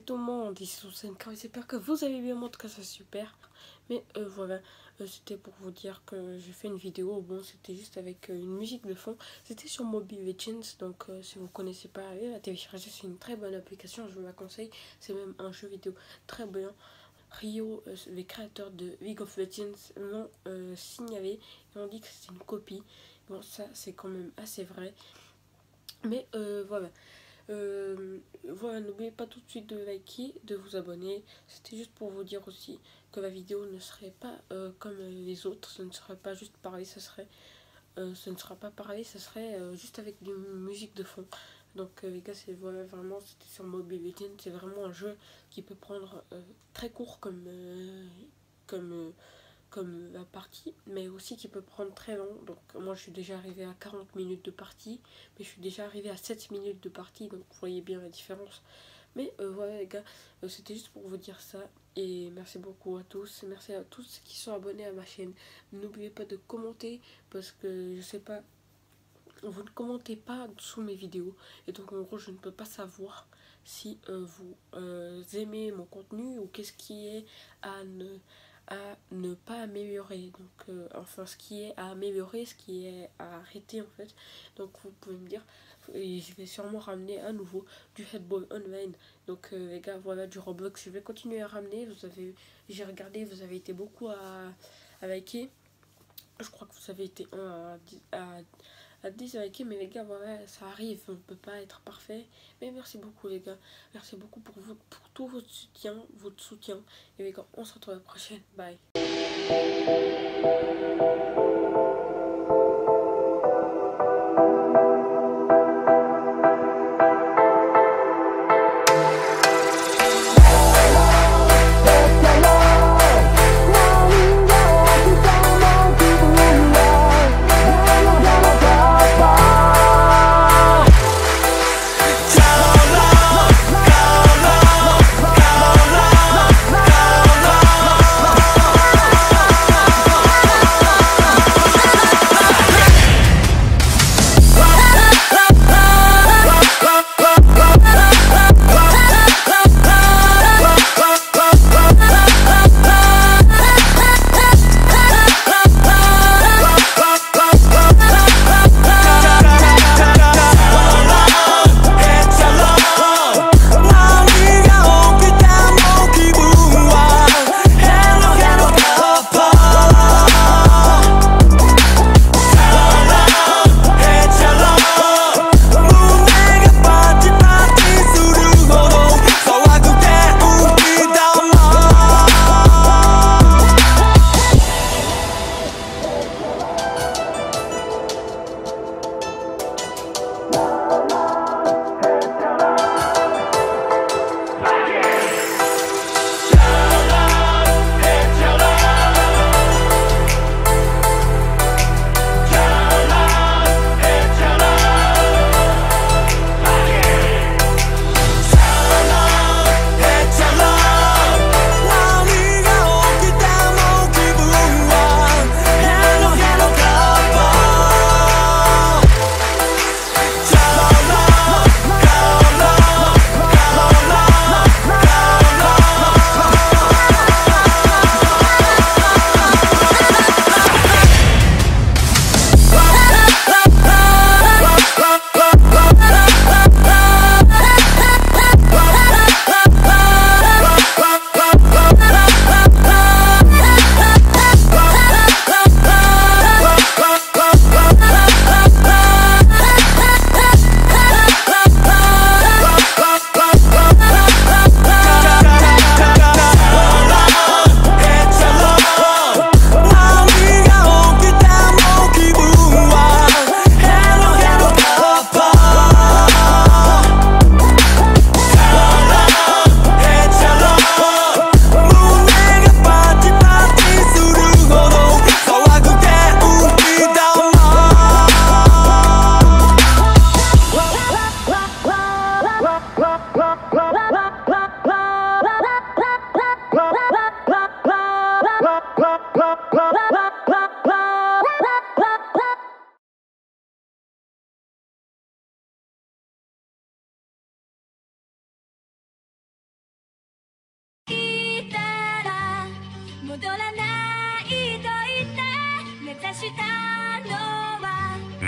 tout le monde, ici sur SNK, j'espère que vous allez bien, en tout cas c'est super. Mais voilà, c'était pour vous dire que j'ai fait une vidéo, bon c'était juste avec une musique de fond. C'était sur Mobile Legends, donc si vous connaissez pas, allez la télécharger, c'est une très bonne application, je vous la conseille. C'est même un jeu vidéo très bien. Rio, les créateurs de League of Legends, l'ont signalé et ont dit que c'est une copie. Bon ça c'est quand même assez vrai. Mais voilà. Voilà, n'oubliez pas tout de suite de liker, de vous abonner. C'était juste pour vous dire aussi que la vidéo ne serait pas comme les autres. Ce ne serait pas juste parler, ce ne sera pas parler, ce serait juste avec de musique de fond. Donc les gars, c'est voilà, vraiment, c'était sur Mobile Legends. C'est vraiment un jeu qui peut prendre très court comme la partie, mais aussi qui peut prendre très long. Donc moi je suis déjà arrivé à 40 minutes de partie, mais je suis déjà arrivé à 7 minutes de partie, donc vous voyez bien la différence. Mais voilà les gars, c'était juste pour vous dire ça, et merci beaucoup à tous, merci à tous ceux qui sont abonnés à ma chaîne. N'oubliez pas de commenter, parce que je sais pas, vous ne commentez pas sous mes vidéos, et donc en gros je ne peux pas savoir si vous aimez mon contenu, ou qu'est-ce qui est à ne pas améliorer, donc enfin ce qui est à améliorer, ce qui est à arrêter en fait. Donc vous pouvez me dire, et je vais sûrement ramener à nouveau du Headball Online. Donc les gars, voilà, du Roblox, je vais continuer à ramener. J'ai regardé, vous avez été beaucoup à liker. Je crois que vous avez été 1 à 10 likes, mais les gars, voilà, ça arrive, on ne peut pas être parfait. Mais merci beaucoup les gars, merci beaucoup pour tout votre soutien. Et les gars, on se retrouve à la prochaine, bye.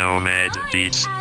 Nomad Beats.